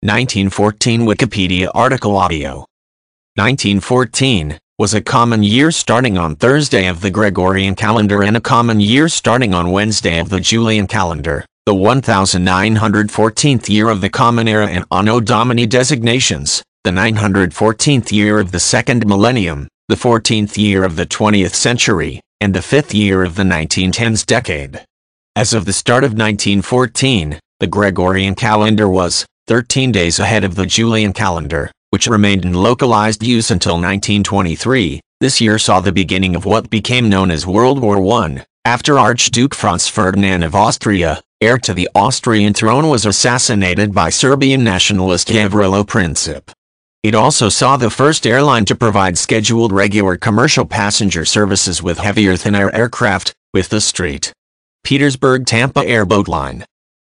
1914 Wikipedia article audio. 1914 was a common year starting on Thursday of the Gregorian calendar and a common year starting on Wednesday of the Julian calendar, the 1914th year of the Common Era and Anno Domini designations, the 914th year of the second millennium, the 14th year of the 20th century, and the 5th year of the 1910s decade. As of the start of 1914, the Gregorian calendar was 13 days ahead of the Julian calendar, which remained in localized use until 1923. This year saw the beginning of what became known as World War I, after Archduke Franz Ferdinand of Austria, heir to the Austrian throne, was assassinated by Serbian nationalist Gavrilo Princip. It also saw the first airline to provide scheduled regular commercial passenger services with heavier thin-air aircraft, with the St. Petersburg-Tampa airboat line.